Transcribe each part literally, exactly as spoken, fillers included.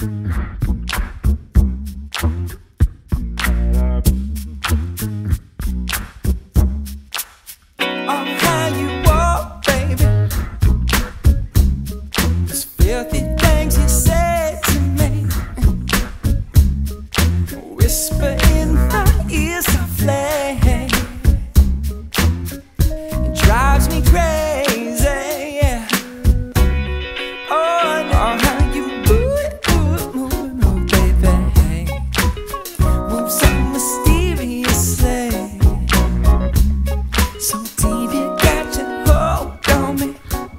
Whisper in my ears softly, it drives me crazy, yeah. Oh, no, how you move, move, move, move, baby. Move so mysteriously, so deep you got your hold on me,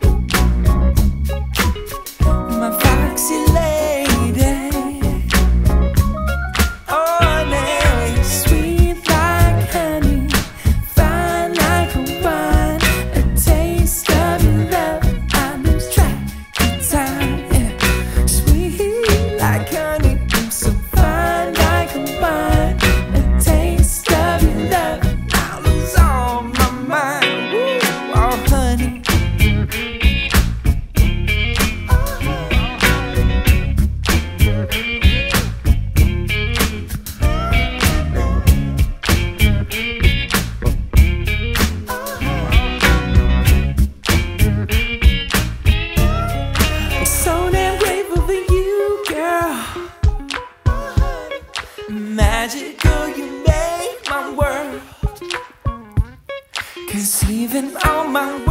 my foxy lady. Magical, you make my world, conceiving all my